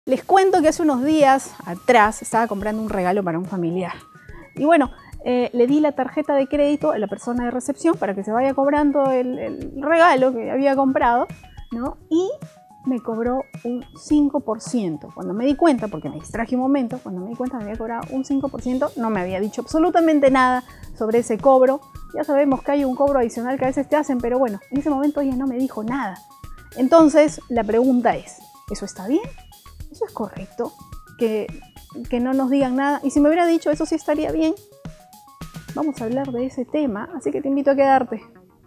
Les cuento que hace unos días atrás estaba comprando un regalo para un familiar. Y bueno, le di la tarjeta de crédito a la persona de recepción para que se vaya cobrando el regalo que había comprado, ¿no? Y me cobró un 5%. Cuando me di cuenta, porque me distraje un momento, cuando me di cuenta me había cobrado un 5%, no me había dicho absolutamente nada sobre ese cobro. Ya sabemos que hay un cobro adicional que a veces te hacen, pero bueno, en ese momento ella no me dijo nada. Entonces, la pregunta es, ¿eso está bien? ¿Eso es correcto? Que no nos digan nada. Y si me hubiera dicho eso sí estaría bien. Vamos a hablar de ese tema, así que te invito a quedarte.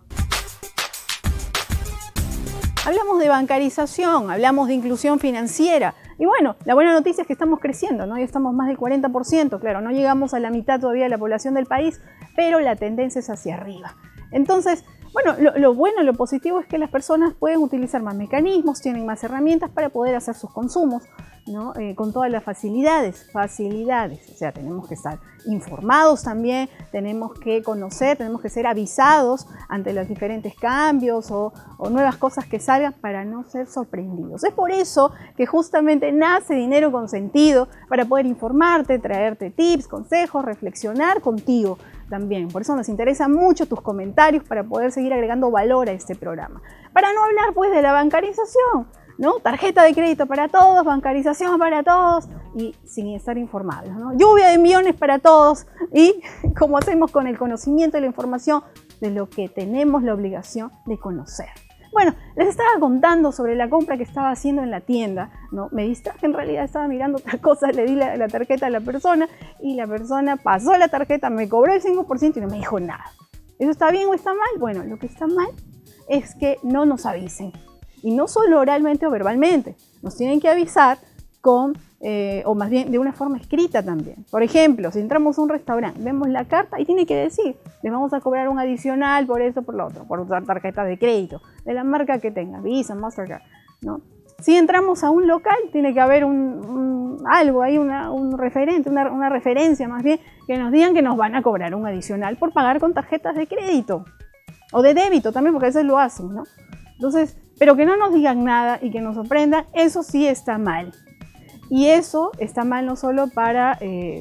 Hablamos de bancarización, hablamos de inclusión financiera. Y bueno, la buena noticia es que estamos creciendo, ¿no? Ya estamos más del 40%, claro, no llegamos a la mitad todavía de la población del país, pero la tendencia es hacia arriba. Entonces, bueno, lo bueno, lo positivo es que las personas pueden utilizar más mecanismos, tienen más herramientas para poder hacer sus consumos, ¿no? Con todas las facilidades. O sea, tenemos que estar informados también, tenemos que conocer, tenemos que ser avisados ante los diferentes cambios o nuevas cosas que salgan para no ser sorprendidos. Es por eso que justamente nace Dinero Consentido, para poder informarte, traerte tips, consejos, reflexionar contigo también. Por eso nos interesan mucho tus comentarios para poder seguir agregando valor a este programa. Para no hablar pues de la bancarización, ¿no? Tarjeta de crédito para todos, bancarización para todos y sin estar informados, ¿no? Lluvia de millones para todos y como hacemos con el conocimiento y la información de lo que tenemos la obligación de conocer. Bueno, les estaba contando sobre la compra que estaba haciendo en la tienda, ¿no? Me distraje, en realidad estaba mirando otra cosa, le di la tarjeta a la persona y la persona pasó la tarjeta, me cobró el 5% y no me dijo nada. ¿Eso está bien o está mal? Bueno, lo que está mal es que no nos avisen. Y no solo oralmente o verbalmente, nos tienen que avisar con, o más bien de una forma escrita también. Por ejemplo, si entramos a un restaurante, vemos la carta y tiene que decir, les vamos a cobrar un adicional por esto, por lo otro, por usar tarjetas de crédito, de la marca que tenga, Visa, Mastercard, ¿no? Si entramos a un local, tiene que haber algo ahí, un referente, una referencia más bien, que nos digan que nos van a cobrar un adicional por pagar con tarjetas de crédito o de débito también, porque a veces lo hacen, ¿no? Entonces, pero que no nos digan nada y que nos sorprendan, eso sí está mal. Y eso está mal no solo para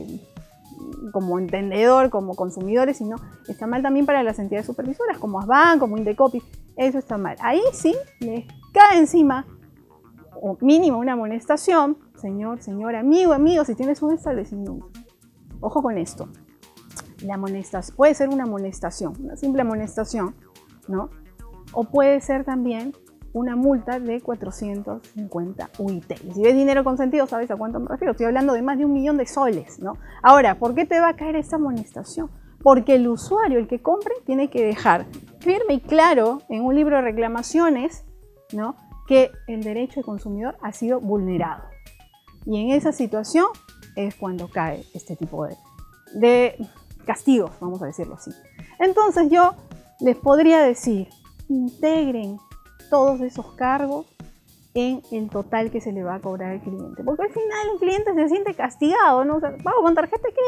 como entendedor, como consumidores, sino está mal también para las entidades supervisoras, como Asban, como Indecopi. Eso está mal. Ahí sí les cae encima, o mínimo una amonestación, señor, señora, amigo, si tienes un establecimiento. Ojo con esto. La amonestación puede ser una amonestación, una simple amonestación, ¿no? O puede ser también una multa de 450 UIT. Y si ves Dinero Consentido, ¿sabes a cuánto me refiero? Estoy hablando de más de 1 millón de soles, ¿no? Ahora, ¿por qué te va a caer esta amonestación? Porque el usuario, el que compre, tiene que dejar firme y claro en un libro de reclamaciones, ¿no?, que el derecho del consumidor ha sido vulnerado. Y en esa situación es cuando cae este tipo de castigos, vamos a decirlo así. Entonces yo les podría decir, integren todos esos cargos en el total que se le va a cobrar al cliente. Porque al final el cliente se siente castigado, ¿no? O sea, pago con tarjeta de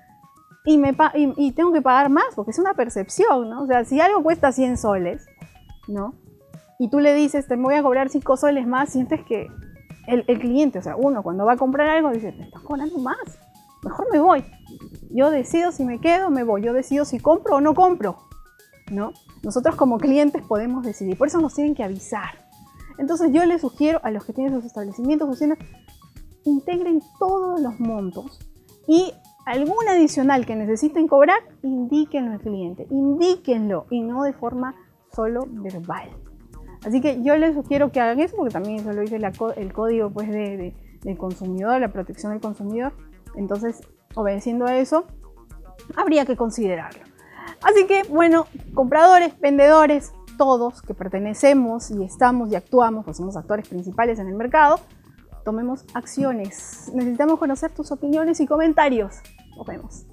crédito y tengo que pagar más, porque es una percepción, ¿no? O sea, si algo cuesta 100 soles, ¿no?, y tú le dices, te voy a cobrar 5 soles más, sientes que el cliente, o sea, uno cuando va a comprar algo dice, te estás cobrando más, mejor me voy. Yo decido si me quedo o me voy, yo decido si compro o no compro, ¿no? Nosotros como clientes podemos decidir, por eso nos tienen que avisar. Entonces yo les sugiero a los que tienen sus establecimientos, sus tiendas, integren todos los montos y algún adicional que necesiten cobrar, indíquenlo al cliente, indíquenlo y no de forma solo verbal. Así que yo les sugiero que hagan eso, porque también eso lo dice el código pues, del consumidor, la protección del consumidor. Entonces, obedeciendo a eso, habría que considerarlo. Así que, bueno, compradores, vendedores, todos que pertenecemos y estamos y actuamos, pues somos actores principales en el mercado, tomemos acciones. Necesitamos conocer tus opiniones y comentarios. Nos vemos.